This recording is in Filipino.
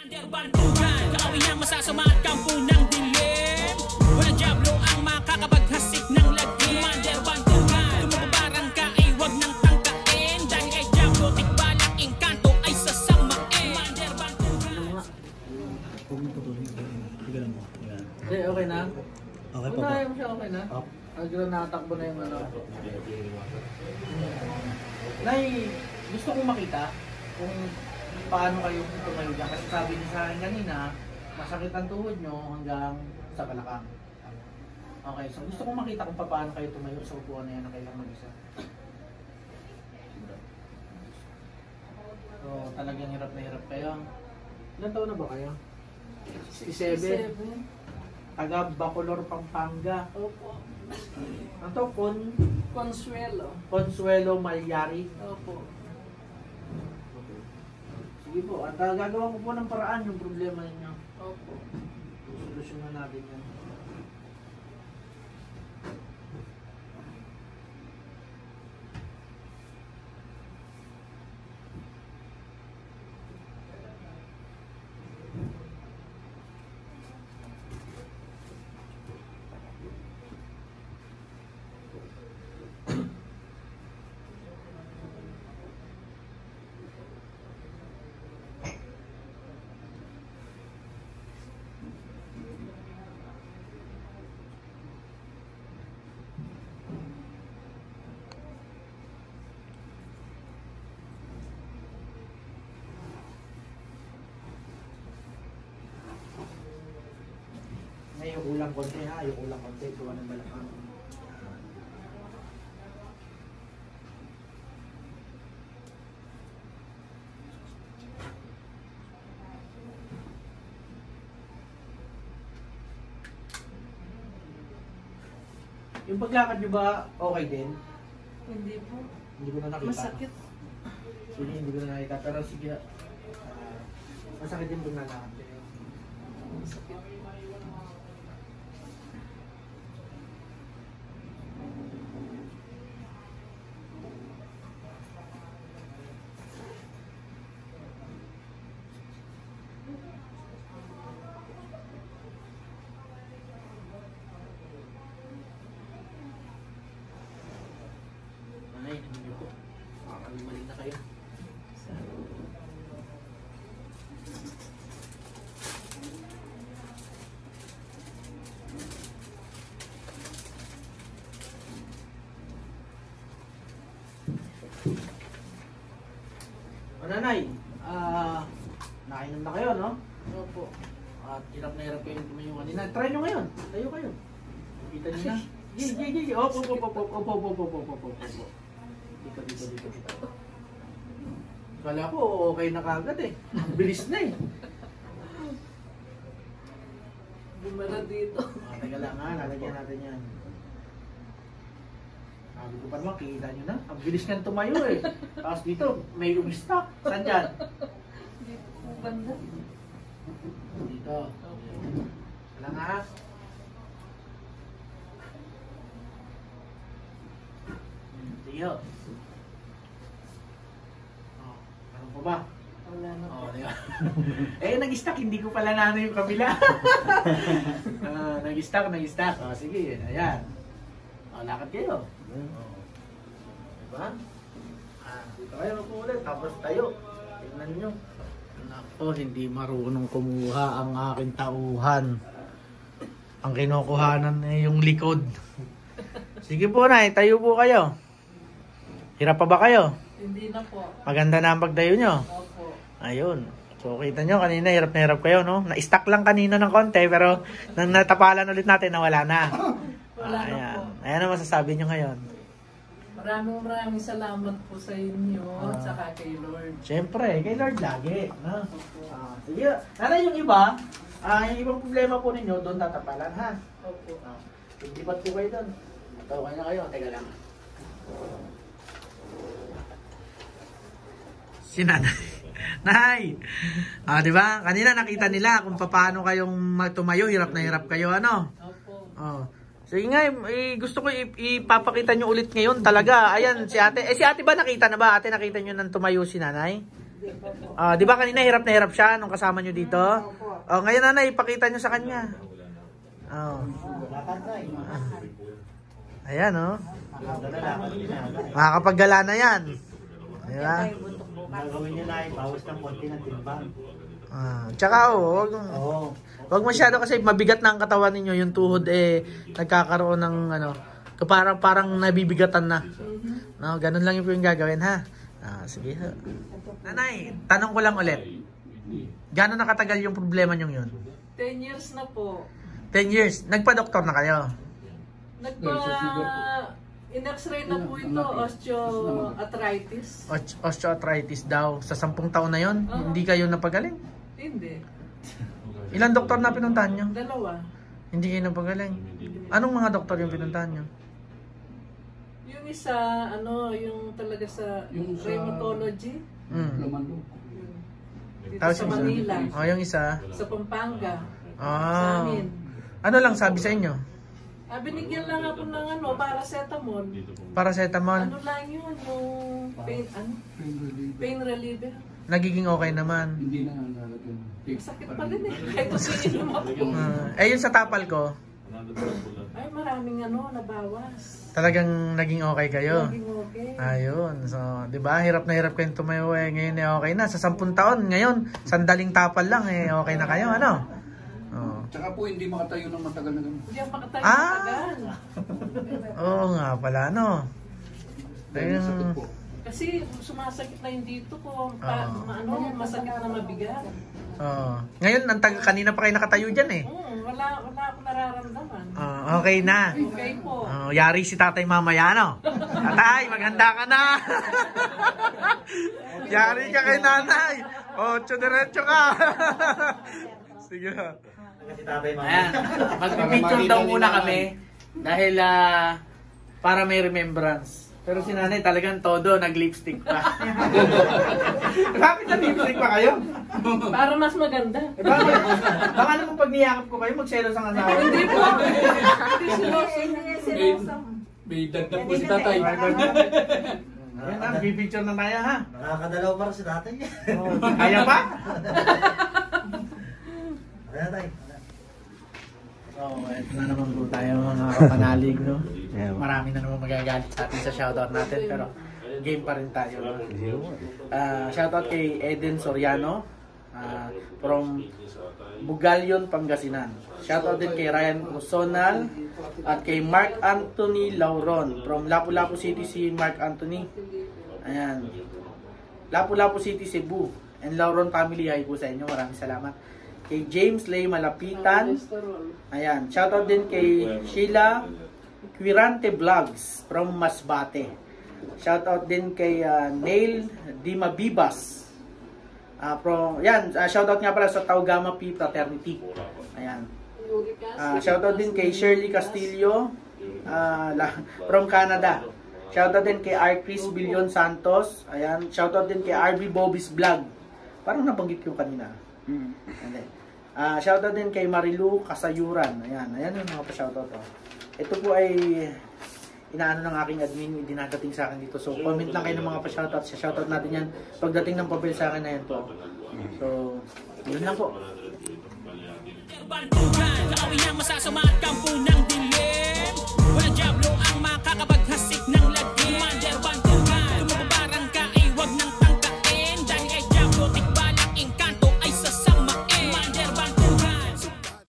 Bantugan, kaawin ang masasama at kampo ng dilim. Walang diablo ang makakapaghasik ng lagim. Commander Bantugan, kumubabarang ka ay wag nang tangkain. Dahil kay diablo, tikbalang engkanto ay sasamain. Commander Bantugan. Okay na? Okay Kung pa ba? naya mo siya, okay na? Agad natakbo na yung ano. Nay, gusto kong makita kung paano kayo tumayo dyan. Kasi sabi niyo sa akin kanina, masakit ang tuhod nyo hanggang sa balakang. Okay, so gusto kong makita kung paano kayo tumayo sa upuan na yan na kailang mag-isa. So, talagang hirap na hirap kayo. Ilan taon na ba kayo? 67. Taga Bacolor, Pampanga. Opo. Ano to? Consuelo. Consuelo Malyari. Opo. Sige po, at gagawa ko po ng paraan yung problema ninyo. Opo. Solusyonan natin yan. Ngayon, yung ulang konti ha, yung ulang konti, gawa ng balakang. Yung paglakad nyo ba okay din? Hindi po. Hindi ko na nakita. Masakit. Sige, hindi ko na nakita. Pero sige, masakit din kung nalakad. Masakit. Nanay, namin niyo po. Makakalimalig na kayo. O nanay, nakainom na kayo, no? Opo. At hirap na hirap kayo tumayo kanina. Try nyo ngayon. Tayo kayo. Kita nyo na. Gigi. Opo. Dito. Kala ko okay na kagad eh. Ang bilis na eh. Bumara dito. Teka lang ha, lalagyan natin yan. Sabi ko pa naman, kita nyo na. Ang bilis niyang tumayo eh. Tapos dito, may umistak. Saan dyan? Dito po banda. Dito. Lang ha. Sige. Ano po ba? Wala na po. Di ba? Nag-stack. Hindi ko pala na yung kabila. Nag-stack. Sige, ayan. Lakad kayo. Diba? Dito kayo ulit. Tapos tayo. Tingnan nyo. Nako, hindi marunong kumuha ang aking tauhan. Ang kinukuhanan ay yung likod. Sige po na, tayo po kayo. Hirap pa ba kayo? Hindi na po. Maganda na ang pagtayo nyo. Opo. Ayun. So kita nyo, kanina hirap na hirap kayo, no? Na-stack lang kanina ng konti, pero nang natapalan ulit natin, nawala na. Wala na Ayan. po. Ayan ang masasabi nyo ngayon. Maraming salamat po sa inyo at saka kay Lord. Siyempre, kay Lord lagi. No? Opo. Sige. Nanay, yung iba, yung ibang problema po ninyo, doon tatapalan, ha? Opo. Lipat po kayo doon. Tawa na kayo. Teka lang. Si Nanay. Nay! Di ba? Kanina nakita nila kung paano kayong tumayo, hirap na hirap kayo, ano? Opo. Sige nga, gusto ko ipapakita nyo ulit ngayon talaga. Ayan, si ate. Si ate ba nakita na ba? Ate, nakita nyo nang tumayo si nanay? Di ba kanina hirap na hirap siya nung kasama nyo dito? Ngayon nanay, ipakita nyo sa kanya. Ayan makakapaggala na yan. Diba? Gagawin nyo na bawas ng konti ng timbang. Tsaka wag masyado kasi mabigat na ang katawan ninyo. Yung tuhod nagkakaroon ng parang nabibigatan na. No, ganun lang yung gagawin ha. Sige ha. Nanay, tanong ko lang ulit. Gaano nakatagal yung problema nyo yun? 10 years na po. 10 years. Nagpa-doktor na kayo? In-x-ray na po ito, osteoarthritis. Osteoarthritis daw. Sa 10 taon na yon, hindi kayo napagaling? Hindi. Ilang doktor na pinuntahan nyo? 2. Hindi kayo napagaling? Anong mga doktor yung pinuntahan nyo? Yung isa, yung talaga sa rheumatology. Dito sa Manila. Yung isa? Sa Pampanga. Sa amin. Ano lang sabi sa inyo? Binigyan lang ako ng paracetamol. Paracetamol? Ano lang yun, yung pain reliever. Nagiging okay naman. Hindi na nalagyan. Sakit pa rin kahit umiinom ako. Yung sa tapal ko? Ay, maraming nabawas. Talagang naging okay kayo? Naging okay. Ayun. So, di ba? Hirap na hirap kayong tumayo ngayon okay na. Sa 10 taon, ngayon, sandaling tapal lang okay na kayo, ano? Tsaka po hindi makatayo ng matagal na gano'n. Hindi ako makatayo matagal. Oo nga pala, Sakit po. Kasi sumasakit na yung dito ko. Masakit na mabigat. Ngayon, kanina pa kayo nakatayo dyan Wala ako nararamdaman. Okay na. Okay po. Yari si tatay mamaya, Tatay, maghanda ka na. Yari ka kay nanay. 8 diretso ka. Sige. Ayan, magpipicture daw muna kami dahil para may remembrance. Pero si nanay talagang todo, nag-lipstick pa. Bakit nag-lipstick pa kayo? Para mas maganda. Baka naman pag niyakap ko kayo, magselos ang asawa. Hindi po. May dagdag po si tatay. Ayan na, pipicture na tayo ha. Nakakadalaw para si tatay. Kaya pa? Kaya tayo. Ito na naman po tayo mga kapanalig, Marami na naman magagalit sa atin sa shoutout natin, pero game pa rin tayo. Shoutout kay Eden Soriano from Bugalyon, Pangasinan. Shoutout din kay Ryan Rosonal at kay Mark Anthony Lauron from Lapu-Lapu City, si Mark Anthony. Ayan. Lapu-Lapu City, Cebu. And Lauron family, hi po sa inyo. Maraming salamat. Kay James Lay Malapitan. Ayan. Shoutout din kay Sheila Quirante Vlogs from Masbate. Shoutout din kay Neil Dimabibas. Shoutout nga pala sa Tau Gamma Pi Fraternity. Ayan. Shoutout din kay Shirley Castillo from Canada. Shoutout din kay R. Chris Billion Santos. Ayan. Shoutout din kay RB Bobby's Vlog. Parang nabanggit ko kanina. Shoutout din kay Marilu Kasayuran. Ayan yung mga pa-shoutout. Ito po ay inaano ng aking admin, dinadating sa akin dito. So, comment lang kayo ng mga pa-shoutout. Shoutout natin yan pagdating ng papel sa akin na yan po. So, yun lang po. Bantugan, kaawin ang masasama at kampo ng dilim. Walang diablo ang makakapaghasik ng lagim. Commander Bantugan.